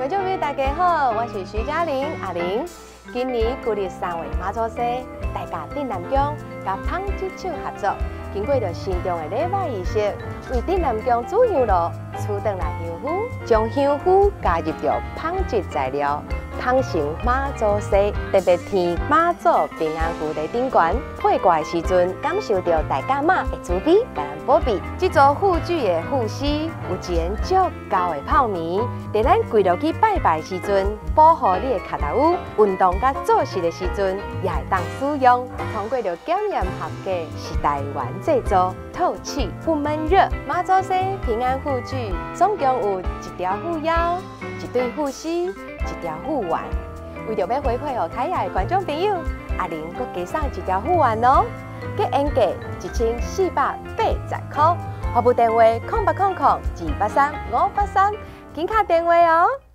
观众朋友大家好，我是徐嘉玲阿玲。今年旧历3月妈祖节，大家镇南宫甲芳吉厂合作，经过着慎重的礼拜仪式，为镇南宫煮香炉，取转来香菇，将香菇加入着芳吉材料。 汤成妈祖祭，特别添妈祖平安符在顶悬，配挂的时阵，感受到大甲妈的慈悲、甲咱保庇。这组护具的护膝，有一件足高的泡棉，在咱跪落去拜拜时阵，保护你的脚头趺。运动甲做事的时阵，也会当使用。通过着检验合格，是台湾制作，透气不闷热。妈祖祭平安护具总共有1条护腰、1对护膝。 1条护腕，为着要回馈给凯亚的观众朋友，阿玲阁加送1条护腕哦，计原价1480块，服务电话0800283583，紧卡电话哦。